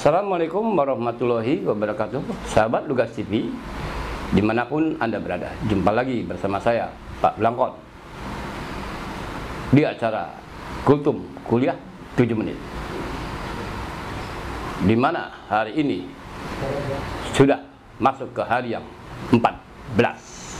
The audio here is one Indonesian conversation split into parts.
Assalamualaikum warahmatullahi wabarakatuh. Sahabat Lugas TV, dimanapun Anda berada, jumpa lagi bersama saya, Pak Blangkon, di acara Kultum Kuliah 7 Menit, di mana hari ini sudah masuk ke hari yang 14.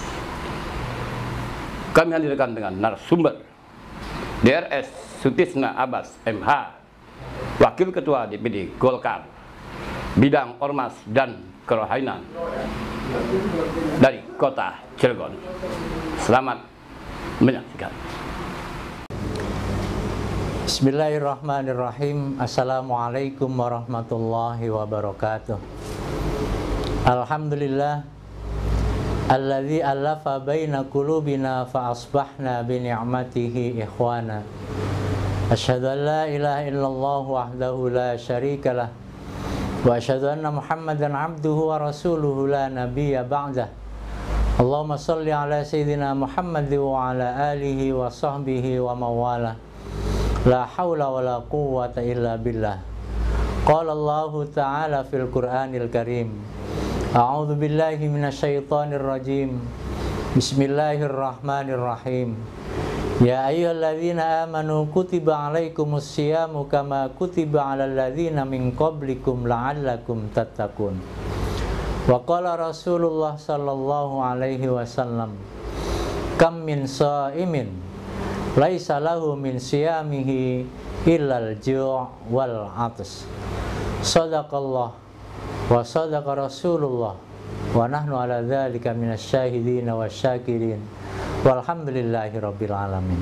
Kami hadirkan dengan narasumber DRS Sutisna Abbas MH, Wakil Ketua DPD Golkar, Bidang Ormas dan Kerohanian dari Kota Cilegon. Selamat menyaksikan. Bismillahirrahmanirrahim. Assalamualaikum warahmatullahi wabarakatuh. Alhamdulillah alladzi alafa baina qulubina fa asbahna bi ni'matihi ikhwana. Asyhadu an la ilaha illallah wahdahu la syarikalah wa asyhadu anna Muhammadan abduhu wa rasuluhu la nabiyya ba'dah. Allahumma shalli ala sayyidina Muhammad wa ala alihi wa sahbihi wa mawala. La haula wa la quwwata illa billah. Qala Allah ta'ala fil Qur'anil Karim. A'udzu billahi minasyaitonir rajim. Bismillahirrahmanirrahim. Ya ayyuhalladzina amanu kutiba alaikumus syiyamu kama kutiba alal ladzina min qablikum la'allakum tattaqun. Wa qala Rasulullah sallallahu alaihi wasallam, kam min shaimin laisa lahu min siyamihi illal ju' wal 'atas. Shadaqallah wa sadaqa Rasulullah wa nahnu ala dzalika minasyahidin wasyakirin. Walhamdulillahi rabbil alamin.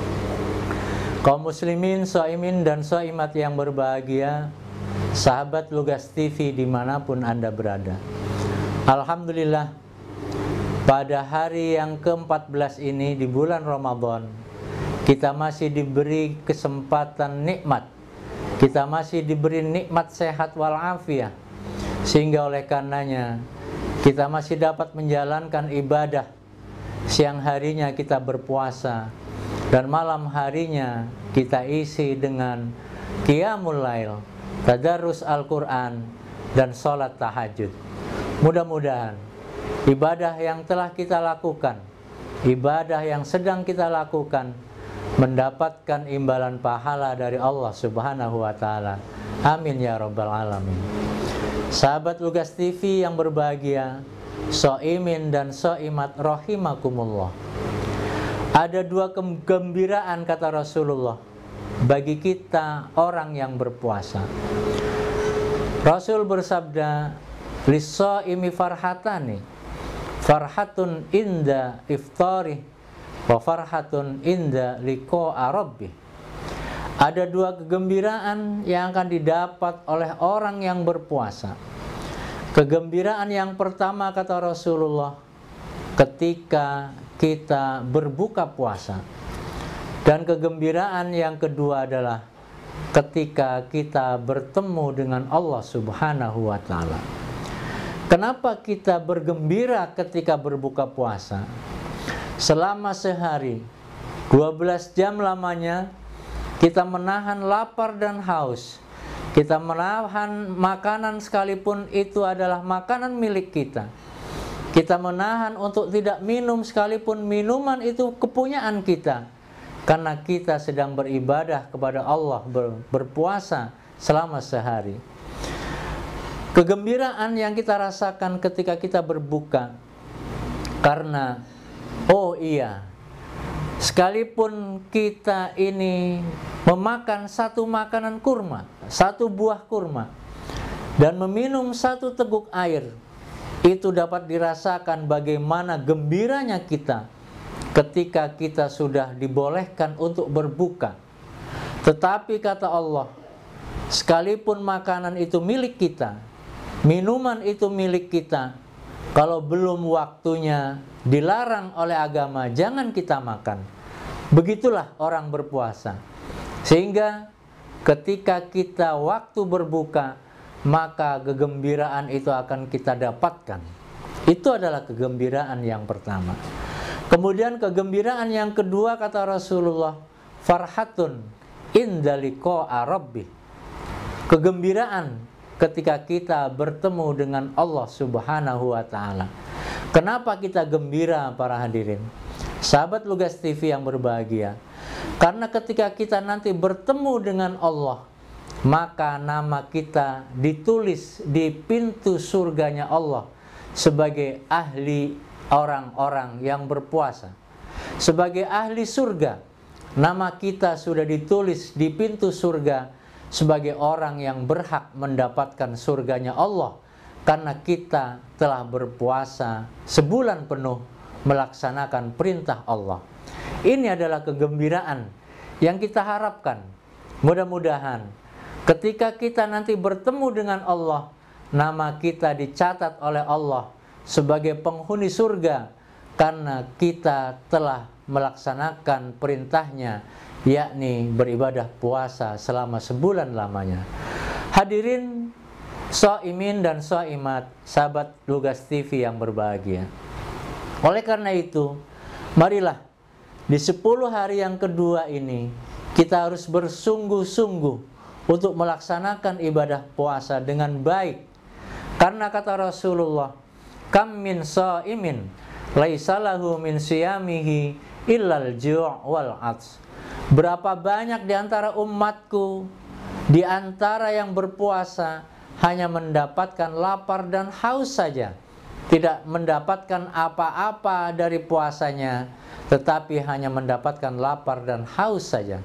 Kaum muslimin, shaimin dan shaimat yang berbahagia, sahabat Lugas TV dimanapun Anda berada, alhamdulillah, pada hari yang ke-14 ini di bulan Ramadan, kita masih diberi kesempatan nikmat, kita masih diberi nikmat sehat walafiat, sehingga oleh karenanya kita masih dapat menjalankan ibadah. Siang harinya kita berpuasa dan malam harinya kita isi dengan qiyamul lail, tadarus Al-Quran dan sholat tahajud. Mudah-mudahan ibadah yang telah kita lakukan, ibadah yang sedang kita lakukan, mendapatkan imbalan pahala dari Allah Subhanahu wa Ta'ala. Amin ya rabbal alamin. Sahabat Lugas TV yang berbahagia, shaimin dan shaimat rahimakumullah. Ada dua kegembiraan kata Rasulullah bagi kita orang yang berpuasa. Rasul bersabda, lis-shaimi farhatani, farhatun inda iftari wa farhatun inda liqa'a rabbih. Ada dua kegembiraan yang akan didapat oleh orang yang berpuasa. Kegembiraan yang pertama kata Rasulullah ketika kita berbuka puasa. Dan kegembiraan yang kedua adalah ketika kita bertemu dengan Allah Subhanahu wa Ta'ala. Kenapa kita bergembira ketika berbuka puasa? Selama sehari 12 jam lamanya kita menahan lapar dan haus. Kita menahan makanan sekalipun itu adalah makanan milik kita. Kita menahan untuk tidak minum sekalipun minuman itu kepunyaan kita. Karena kita sedang beribadah kepada Allah, berpuasa selama sehari. Kegembiraan yang kita rasakan ketika kita berbuka. Karena, oh iya, sekalipun kita ini memakan satu makanan kurma, satu buah kurma, dan meminum satu teguk air, itu dapat dirasakan bagaimana gembiranya kita ketika kita sudah dibolehkan untuk berbuka. Tetapi kata Allah, sekalipun makanan itu milik kita, minuman itu milik kita, kalau belum waktunya dilarang oleh agama, jangan kita makan. Begitulah orang berpuasa. Sehingga ketika kita waktu berbuka, maka kegembiraan itu akan kita dapatkan. Itu adalah kegembiraan yang pertama. Kemudian kegembiraan yang kedua kata Rasulullah, farhatun inda liqa'a rabbih. Kegembiraan ketika kita bertemu dengan Allah Subhanahu wa Ta'ala. Kenapa kita gembira, para hadirin? Sahabat Lugas TV yang berbahagia, karena ketika kita nanti bertemu dengan Allah, maka nama kita ditulis di pintu surganya Allah sebagai ahli orang-orang yang berpuasa. Sebagai ahli surga, nama kita sudah ditulis di pintu surga sebagai orang yang berhak mendapatkan surganya Allah, karena kita telah berpuasa sebulan penuh melaksanakan perintah Allah. Ini adalah kegembiraan yang kita harapkan. Mudah-mudahan ketika kita nanti bertemu dengan Allah, nama kita dicatat oleh Allah sebagai penghuni surga, karena kita telah melaksanakan perintahnya, yakni beribadah puasa selama sebulan lamanya. Hadirin shaimin dan shaimat, sahabat Lugas TV yang berbahagia. Oleh karena itu, marilah di 10 hari yang kedua ini kita harus bersungguh-sungguh untuk melaksanakan ibadah puasa dengan baik. Karena kata Rasulullah, kam min shaimin laisa lahu min siyamihi illal ju' wal 'atsy. Berapa banyak di antara umatku, di antara yang berpuasa, hanya mendapatkan lapar dan haus saja, tidak mendapatkan apa-apa dari puasanya, tetapi hanya mendapatkan lapar dan haus saja.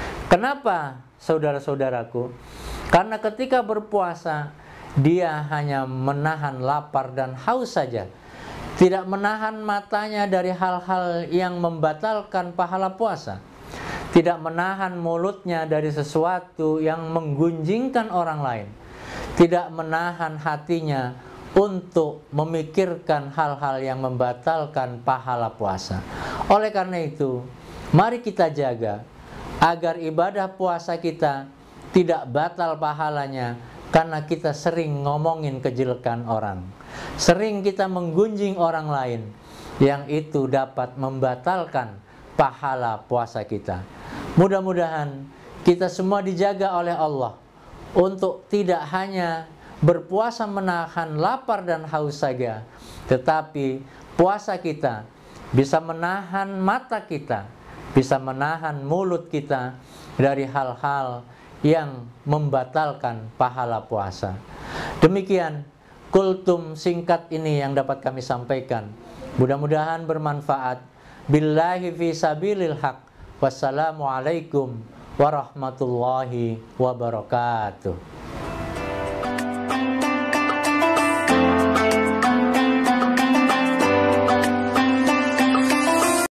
Kenapa, saudara-saudaraku? Karena ketika berpuasa, dia hanya menahan lapar dan haus saja, tidak menahan matanya dari hal-hal yang membatalkan pahala puasa, tidak menahan mulutnya dari sesuatu yang menggunjingkan orang lain, tidak menahan hatinya untuk memikirkan hal-hal yang membatalkan pahala puasa. Oleh karena itu, mari kita jaga agar ibadah puasa kita tidak batal pahalanya, karena kita sering ngomongin kejelekan orang, sering kita menggunjing orang lain, yang itu dapat membatalkan pahala puasa kita. Mudah-mudahan kita semua dijaga oleh Allah untuk tidak hanya berpuasa menahan lapar dan haus saja, tetapi puasa kita bisa menahan mata kita, bisa menahan mulut kita dari hal-hal yang membatalkan pahala puasa. Demikian kultum singkat ini yang dapat kami sampaikan. Mudah-mudahan bermanfaat. Billahi fi sabilil haq. Wassalamualaikum warahmatullahi wabarakatuh.